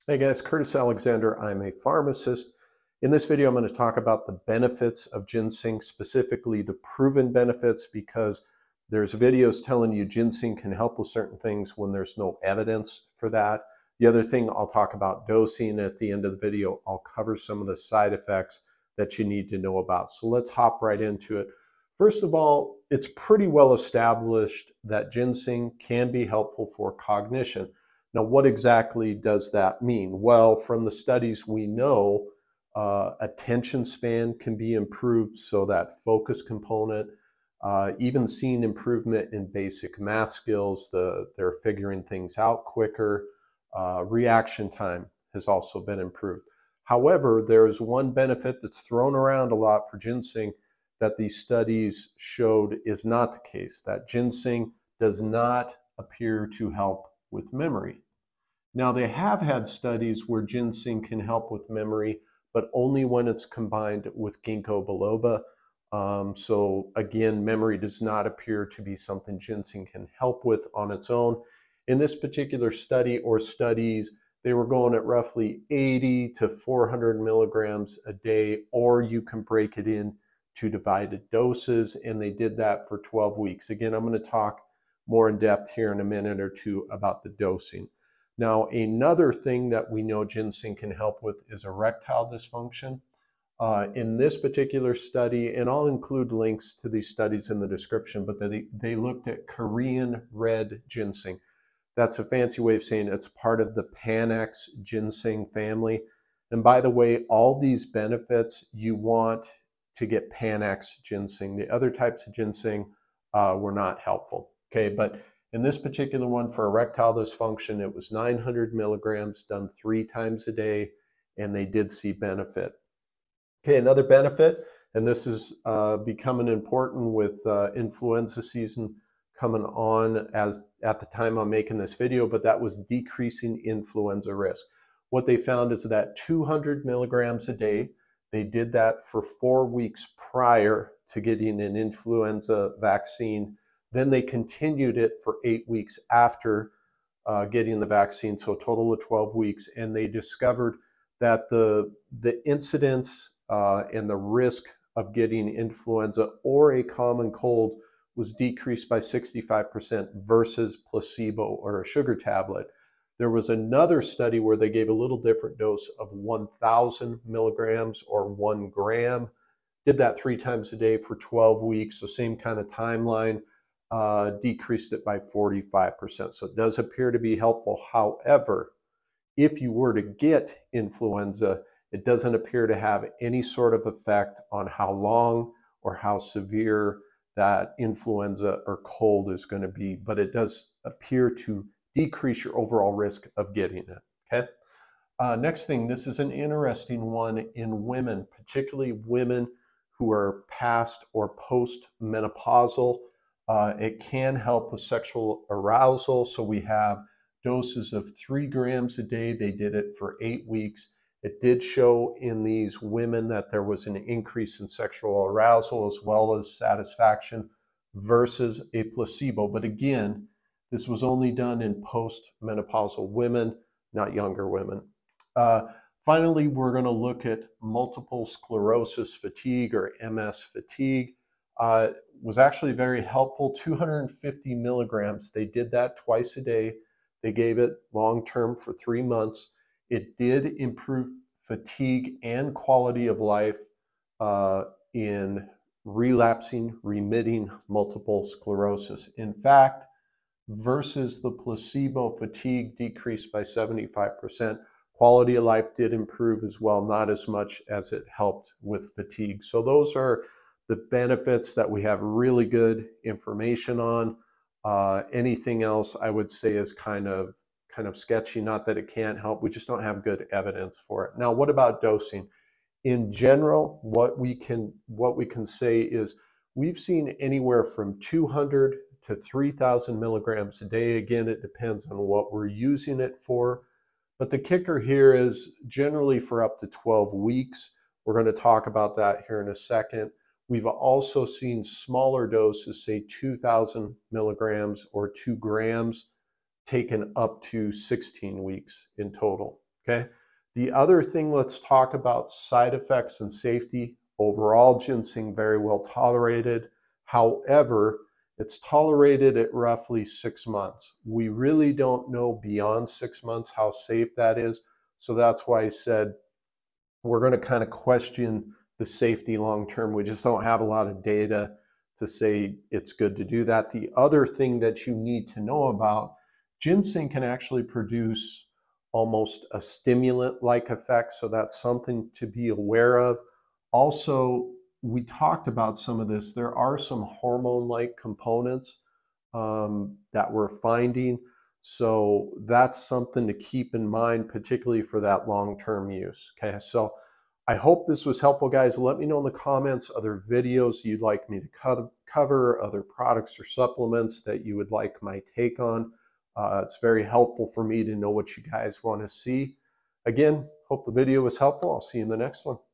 Hey guys, Curtis Alexander. I'm a pharmacist. In this video, I'm going to talk about the benefits of ginseng, specifically the proven benefits, because there's videos telling you ginseng can help with certain things when there's no evidence for that. The other thing, I'll talk about dosing. At the end of the video, I'll cover some of the side effects that you need to know about. So let's hop right into it. First of all, it's pretty well established that ginseng can be helpful for cognition. Now, what exactly does that mean? Well, from the studies we know, attention span can be improved, so that focus component, even seeing improvement in basic math skills, they're figuring things out quicker. Reaction time has also been improved. However, there is one benefit that's thrown around a lot for ginseng that these studies showed is not the case, that ginseng does not appear to help with memory. Now, they have had studies where ginseng can help with memory, but only when it's combined with ginkgo biloba. So again, memory does not appear to be something ginseng can help with on its own. In this particular study or studies, they were going at roughly 80 to 400 milligrams a day, or you can break it in to divided doses, and they did that for 12 weeks. Again, I'm going to talk more in depth here in a minute or two about the dosing. Now, another thing that we know ginseng can help with is erectile dysfunction. In this particular study, and I'll include links to these studies in the description, but they looked at Korean red ginseng. That's a fancy way of saying it's part of the Panax Ginseng family. And by the way, all these benefits, you want to get Panax ginseng. The other types of ginseng were not helpful. Okay, but in this particular one for erectile dysfunction, it was 900 milligrams done 3 times a day, and they did see benefit. Okay, another benefit, and this is becoming important with influenza season coming on as at the time I'm making this video, but that was decreasing influenza risk. What they found is that 200 milligrams a day, they did that for 4 weeks prior to getting an influenza vaccine. Then they continued it for 8 weeks after getting the vaccine, so a total of 12 weeks, and they discovered that the incidence and the risk of getting influenza or a common cold was decreased by 65% versus placebo or a sugar tablet. There was another study where they gave a little different dose of 1,000 milligrams or 1 gram, did that 3 times a day for 12 weeks, so same kind of timeline, decreased it by 45%. So it does appear to be helpful. However, if you were to get influenza, it doesn't appear to have any sort of effect on how long or how severe that influenza or cold is going to be, but it does appear to decrease your overall risk of getting it. Okay. Next thing, this is an interesting one in women, particularly women who are past or post-menopausal. It can help with sexual arousal. So we have doses of 3 grams a day. They did it for 8 weeks. It did show in these women that there was an increase in sexual arousal as well as satisfaction versus a placebo. But again, this was only done in post-menopausal women, not younger women. Finally, we're going to look at multiple sclerosis fatigue or MS fatigue. Was actually very helpful. 250 milligrams. They did that twice a day. They gave it long-term for 3 months. It did improve fatigue and quality of life in relapsing, remitting multiple sclerosis. In fact, versus the placebo, fatigue decreased by 75%. Quality of life did improve as well, not as much as it helped with fatigue. So those are the benefits that we have really good information on. Anything else I would say is kind of sketchy, not that it can't help, we just don't have good evidence for it. Now, what about dosing? In general, what we can say is we've seen anywhere from 200 to 3,000 milligrams a day. Again, it depends on what we're using it for. But the kicker here is generally for up to 12 weeks. We're going to talk about that here in a second. We've also seen smaller doses, say 2,000 milligrams or 2 grams, taken up to 16 weeks in total. Okay. The other thing, let's talk about side effects and safety. Overall, ginseng very well tolerated. However, it's tolerated at roughly 6 months. We really don't know beyond 6 months how safe that is. So that's why I said we're going to kind of question the safety long term. We just don't have a lot of data to say it's good to do that. The other thing that you need to know about, ginseng can actually produce almost a stimulant-like effect, so that's something to be aware of. Also, we talked about some of this. There are some hormone-like components that we're finding, so that's something to keep in mind, particularly for that long-term use. Okay, so I hope this was helpful, guys. Let me know in the comments other videos you'd like me to cover, other products or supplements that you would like my take on. It's very helpful for me to know what you guys want to see. Again, hope the video was helpful. I'll see you in the next one.